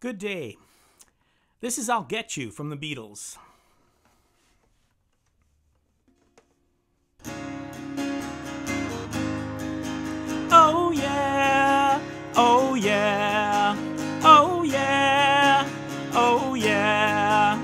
Good day. This is I'll Get You from the Beatles. Oh yeah, oh yeah, oh yeah, oh yeah.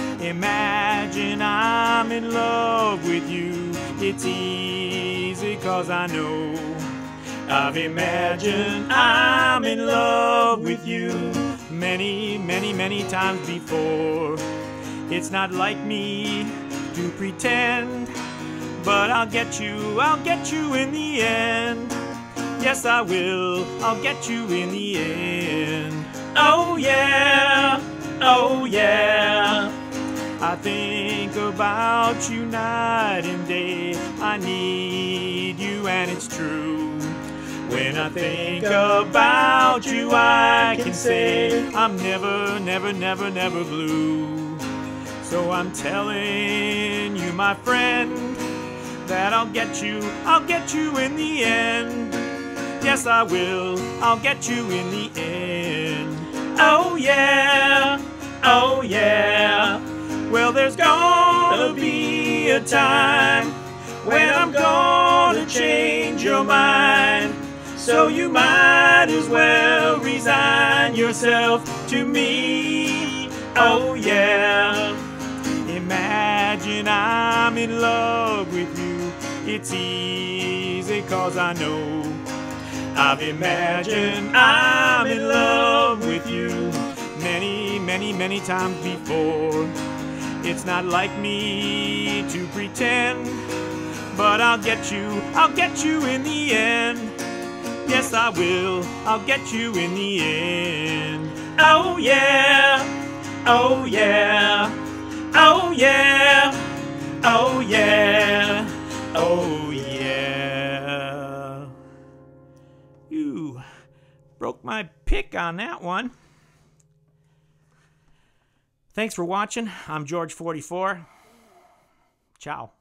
Imagine I'm in love with you. It's easy 'cause I know I've imagined I'm in love with you many, many, many times before. It's not like me to pretend, but I'll get you in the end. Yes, I will, I'll get you in the end. Oh yeah, oh yeah. I think about you night and day. I need you and it's true. When I think about you, I can say I'm never, never, never, never blue. So I'm telling you, my friend, that I'll get you in the end. Yes, I will, I'll get you in the end. Oh yeah, oh yeah. Well, there's gonna be a time when I'm gonna change your mind. So you might as well resign yourself to me. Oh yeah. Imagine I'm in love with you. It's easy 'cause I know I've imagined I'm in love with you many, many, many times before. It's not like me to pretend, but I'll get you in the end. Yes, I will, I'll get you in the end. Oh yeah, oh yeah, oh yeah, oh yeah, oh yeah. You broke my pick on that one. Thanks for watching. I'm George44. Ciao.